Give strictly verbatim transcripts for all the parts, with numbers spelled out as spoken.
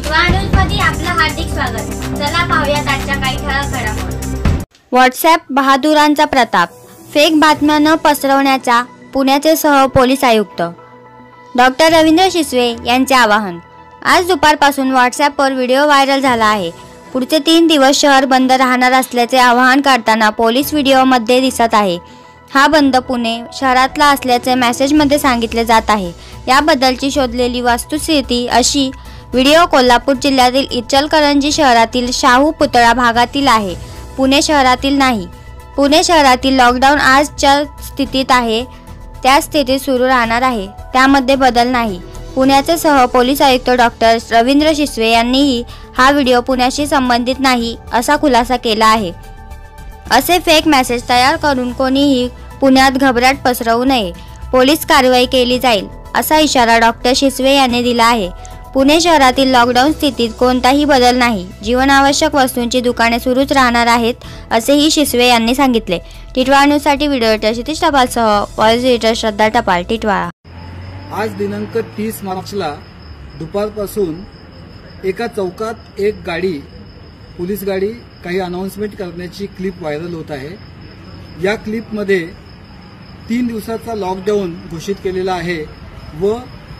Titwala news मध्ये आपलं हार्दिक स्वागत। चला पाहूयात आजच्या काही ठळक घडामोडी। व्हॉट्सॲप बहादुरांचा प्रताप, फेक बातम्या न पसरवण्याचा पुण्याचे सह पोलीस आयुक्त डॉक्टर रवींद्र शिसवे यांचे आवाहन। आज दुपारपासून व्हॉट्सॲपवर व्हिडिओ व्हायरल झाला आहे। पुढचे तीन दिवस शहर बंद राहणार असल्याचे आवाहन करताना पोलीस व्हिडिओमध्ये दिसत आहे। हा बंद पुणे शहरातला असल्याचे मेसेजमध्ये सांगितले जात आहे। याबद्दलची शोधलेली वस्तुस्थिती अशी व्हिडिओ कोल्हापूर जिल्ह्यातील इचलकरंजी शहरातील शाहू पुतळा भागातील आहे, पुणे शहरातील नाही। पुणे शहरातील लॉकडाऊन आजच्या स्थितीत आहे त्या स्थितीत सुरू राहणार आहे, त्यामध्ये बदल नाही। पुण्याचे सह पोलीस आयुक्त डॉक्टर रवींद्र शिसवे यांनीही हा व्हिडिओ पुण्याशी संबंधित नाही असा खुलासा केला आहे। असे फेक मेसेज तयार करून कोणीही पुण्यात घबराट पसरवू नये, पोलीस कारवाई केली जाईल असा इशारा डॉक्टर शिसवे यांनी दिला आहे। पुणे शहरातील लॉकडाऊन स्थितीत कोणताही बदल नाही, जीवनावश्यक वस्तूंची दुकाने सुरूच राहणार आहेत असेही शिसवे यांनी सांगितले। टिटवाळा न्यूजसाठी व्हिडिओ एडिटर क्षितिज टपालसह व्हॉइस एडिटर श्रद्धा टपाल, टिटवाळा। आज दिनांक तीस मार्चला दुपारपासून एका चौकात एक गाडी, पोलीस गाडी काही अनाउन्समेंट करण्याची क्लिप व्हायरल होत आहे। या क्लिपमध्ये तीन दिवसाचा लॉकडाऊन घोषित केलेला आहे व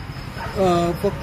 फक्त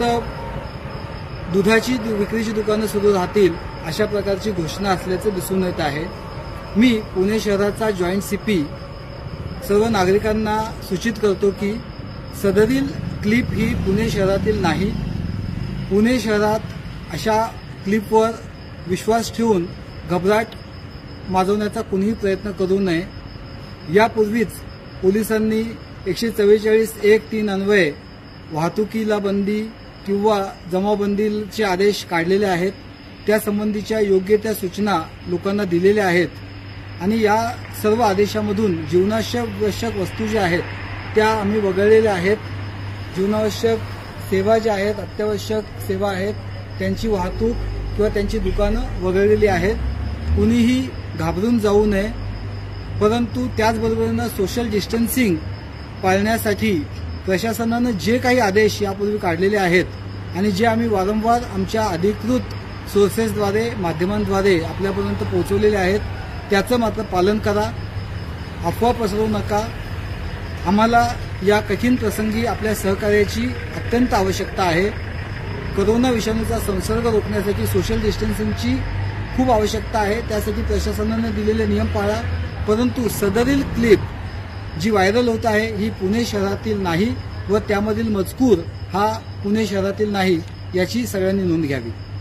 दुधाची विक्रीची दुकानं सुरू राहतील अशा प्रकारची घोषणा असल्याचे दिसून येत आहे। मी पुणे शहराचा जॉईंट सीपी सर्व नागरिकांना सूचित करतो की सदरील क्लिप ही पुणे शहरातील नाही। पुणे शहरात अशा क्लिपवर विश्वास ठेवून घबराट माजवण्याचा कुणीही प्रयत्न करू नये। यापूर्वीच पोलिसांनी एकशे चव्वेचाळीस एक तीन अन्वये वाहतुकीला बंदी किंवा जमावबंदीचे आदेश काढलेले आहेत। त्यासंबंधीच्या योग्य त्या सूचना लोकांना दिलेल्या आहेत आणि या सर्व आदेशामधून जीवनावश्यक वस्तू ज्या आहेत त्या आम्ही वगळलेल्या आहेत। जीवनावश्यक सेवा ज्या आहेत, अत्यावश्यक सेवा आहेत, त्यांची वाहतूक किंवा त्यांची दुकानं वगळलेली आहेत। कुणीही घाबरून जाऊ नये, परंतु त्याचबरोबरीनं सोशल डिस्टन्सिंग पाळण्यासाठी प्रशासनानं जे काही आदेश यापूर्वी काढलेले आहेत आणि जे आम्ही वारंवार आमच्या अधिकृत सोर्सेसद्वारे माध्यमांद्वारे आपल्यापर्यंत पोहोचवलेले आहेत त्याचं मात्र पालन करा, अफवा पसरवू नका। आम्हाला या कठीण प्रसंगी आपल्या सहकार्याची अत्यंत आवश्यकता आहे। कोरोना विषाणूचा संसर्ग रोखण्यासाठी सोशल डिस्टन्सिंगची खूप आवश्यकता आहे, त्यासाठी प्रशासनाने दिलेले नियम पाळा। परंतु सदरील क्लिप जी व्हायरल होत आहे ही पुणे शहरातील नाही व त्यामधील मजकूर हा पुणे शहरातील नाही याची सगळ्यांनी नोंद घ्यावी।